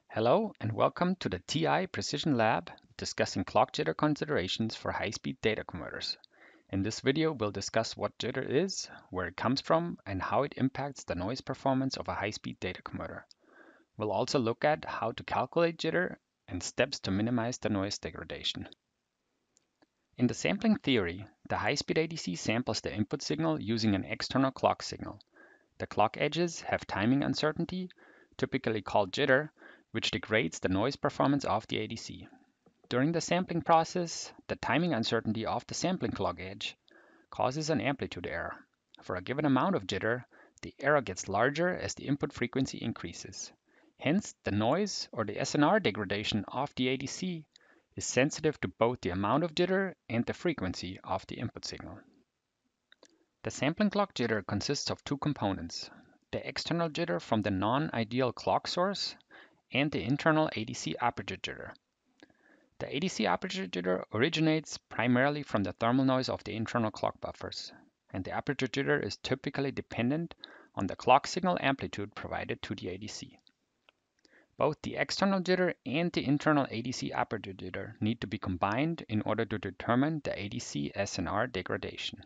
Hello and welcome to the TI Precision Lab discussing clock jitter considerations for high-speed data converters. In this video, we'll discuss what jitter is, where it comes from, and how it impacts the noise performance of a high-speed data converter. We'll also look at how to calculate jitter and steps to minimize the noise degradation. In the sampling theory, the high-speed ADC samples the input signal using an external clock signal. The clock edges have timing uncertainty, typically called jitter, which degrades the noise performance of the ADC. During the sampling process, the timing uncertainty of the sampling clock edge causes an amplitude error. For a given amount of jitter, the error gets larger as the input frequency increases. Hence, the noise or the SNR degradation of the ADC is sensitive to both the amount of jitter and the frequency of the input signal. The sampling clock jitter consists of two components: the external jitter from the non-ideal clock source and the internal ADC aperture jitter. The ADC aperture jitter originates primarily from the thermal noise of the internal clock buffers, and the aperture jitter is typically dependent on the clock signal amplitude provided to the ADC. Both the external jitter and the internal ADC aperture jitter need to be combined in order to determine the ADC SNR degradation.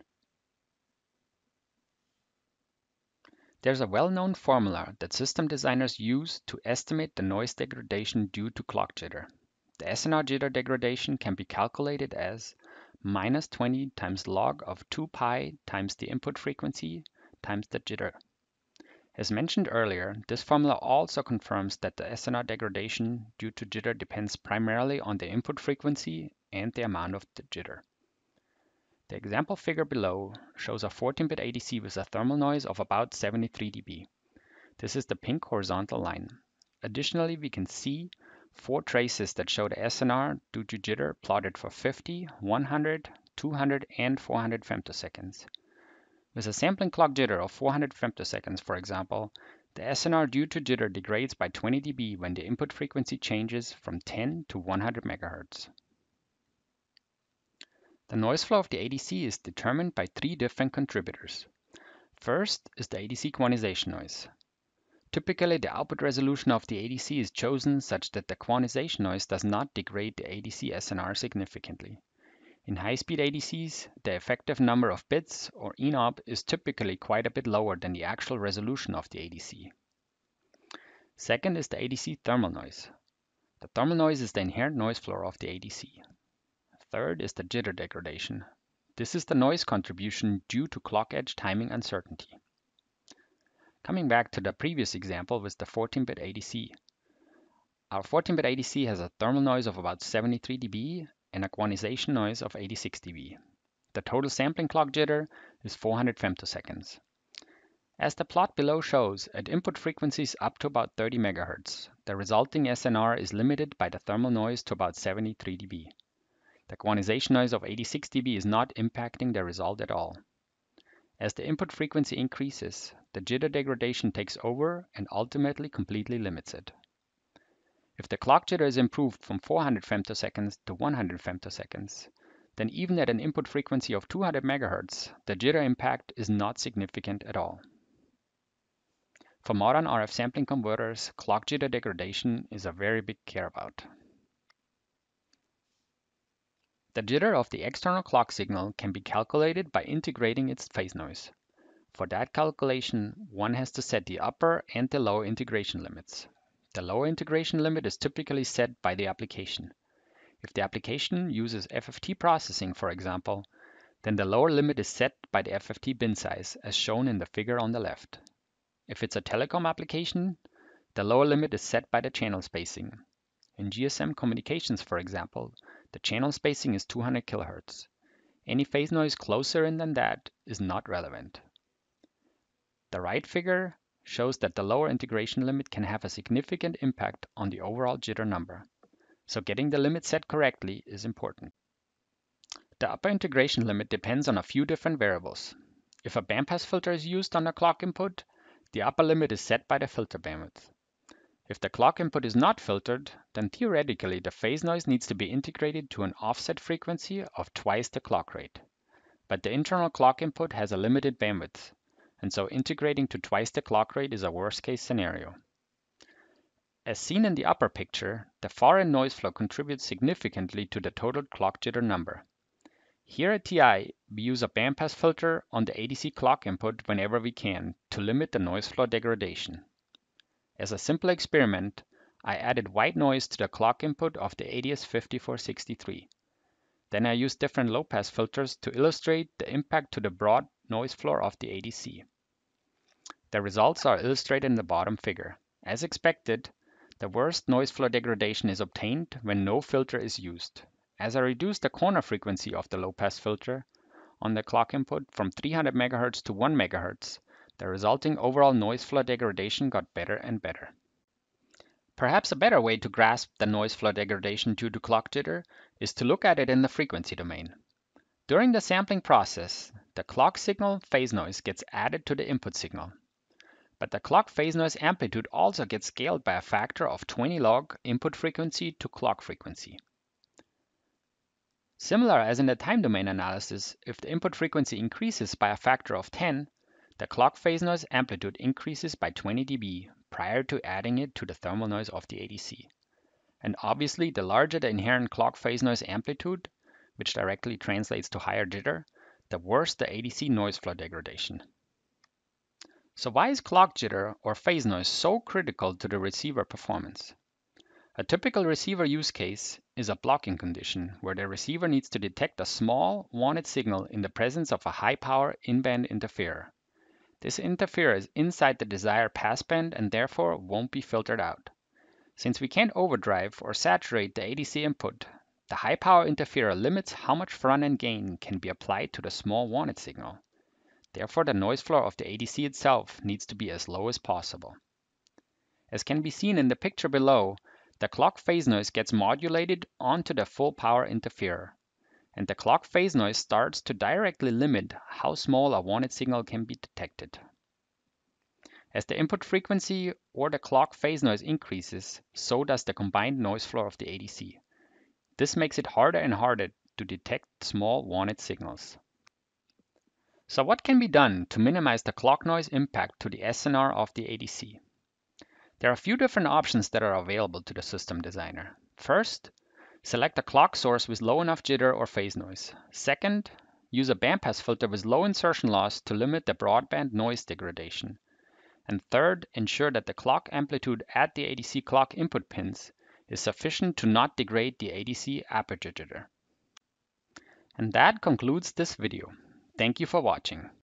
There's a well-known formula that system designers use to estimate the noise degradation due to clock jitter. The SNR jitter degradation can be calculated as minus 20 times log of 2 pi times the input frequency times the jitter. As mentioned earlier, this formula also confirms that the SNR degradation due to jitter depends primarily on the input frequency and the amount of the jitter. The example figure below shows a 14-bit ADC with a thermal noise of about 73 dB. This is the pink horizontal line. Additionally, we can see 4 traces that show the SNR due to jitter plotted for 50, 100, 200, and 400 femtoseconds. With a sampling clock jitter of 400 femtoseconds, for example, the SNR due to jitter degrades by 20 dB when the input frequency changes from 10 to 100 MHz. The noise flow of the ADC is determined by 3 different contributors. First is the ADC quantization noise. Typically, the output resolution of the ADC is chosen such that the quantization noise does not degrade the ADC SNR significantly. In high-speed ADCs, the effective number of bits, or ENOB, is typically quite a bit lower than the actual resolution of the ADC. Second is the ADC thermal noise. The thermal noise is the inherent noise floor of the ADC. Third is the jitter degradation. This is the noise contribution due to clock edge timing uncertainty. Coming back to the previous example with the 14-bit ADC. Our 14-bit ADC has a thermal noise of about 73 dB and a quantization noise of 86 dB. The total sampling clock jitter is 400 femtoseconds. As the plot below shows, at input frequencies up to about 30 MHz, the resulting SNR is limited by the thermal noise to about 73 dB. The quantization noise of 86 dB is not impacting the result at all. As the input frequency increases, the jitter degradation takes over and ultimately completely limits it. If the clock jitter is improved from 400 femtoseconds to 100 femtoseconds, then even at an input frequency of 200 MHz, the jitter impact is not significant at all. For modern RF sampling converters, clock jitter degradation is a very big care about. The jitter of the external clock signal can be calculated by integrating its phase noise. For that calculation, one has to set the upper and the lower integration limits. The lower integration limit is typically set by the application. If the application uses FFT processing, for example, then the lower limit is set by the FFT bin size, as shown in the figure on the left. If it's a telecom application, the lower limit is set by the channel spacing. In GSM communications, for example, the channel spacing is 200 kHz. Any phase noise closer in than that is not relevant. The right figure shows that the lower integration limit can have a significant impact on the overall jitter number, so getting the limit set correctly is important. The upper integration limit depends on a few different variables. If a bandpass filter is used on a clock input, the upper limit is set by the filter bandwidth. If the clock input is not filtered, then theoretically the phase noise needs to be integrated to an offset frequency of twice the clock rate. But the internal clock input has a limited bandwidth, and so integrating to twice the clock rate is a worst-case scenario. As seen in the upper picture, the far-end noise floor contributes significantly to the total clock jitter number. Here at TI, we use a bandpass filter on the ADC clock input whenever we can to limit the noise floor degradation. As a simple experiment, I added white noise to the clock input of the ADS5463. Then I used different low-pass filters to illustrate the impact to the broad noise floor of the ADC. The results are illustrated in the bottom figure. As expected, the worst noise floor degradation is obtained when no filter is used. As I reduced the corner frequency of the low-pass filter on the clock input from 300 MHz to 1 MHz, the resulting overall noise floor degradation got better and better. Perhaps a better way to grasp the noise floor degradation due to clock jitter is to look at it in the frequency domain. During the sampling process, the clock signal phase noise gets added to the input signal. But the clock phase noise amplitude also gets scaled by a factor of 20 log input frequency to clock frequency. Similar as in the time domain analysis, if the input frequency increases by a factor of 10, the clock phase noise amplitude increases by 20 dB prior to adding it to the thermal noise of the ADC. And obviously, the larger the inherent clock phase noise amplitude, which directly translates to higher jitter, the worse the ADC noise floor degradation. So why is clock jitter or phase noise so critical to the receiver performance? A typical receiver use case is a blocking condition where the receiver needs to detect a small wanted signal in the presence of a high-power in-band interferer. This interferer is inside the desired passband and therefore won't be filtered out. Since we can't overdrive or saturate the ADC input, the high-power interferer limits how much front-end gain can be applied to the small wanted signal. Therefore, the noise floor of the ADC itself needs to be as low as possible. As can be seen in the picture below, the clock phase noise gets modulated onto the full power interferer, and the clock phase noise starts to directly limit how small a wanted signal can be detected. As the input frequency or the clock phase noise increases, so does the combined noise floor of the ADC. This makes it harder and harder to detect small wanted signals. So what can be done to minimize the clock noise impact to the SNR of the ADC? There are a few different options that are available to the system designer. First, select a clock source with low enough jitter or phase noise. Second, use a bandpass filter with low insertion loss to limit the broadband noise degradation. And third, ensure that the clock amplitude at the ADC clock input pins is sufficient to not degrade the ADC aperture jitter. And that concludes this video. Thank you for watching.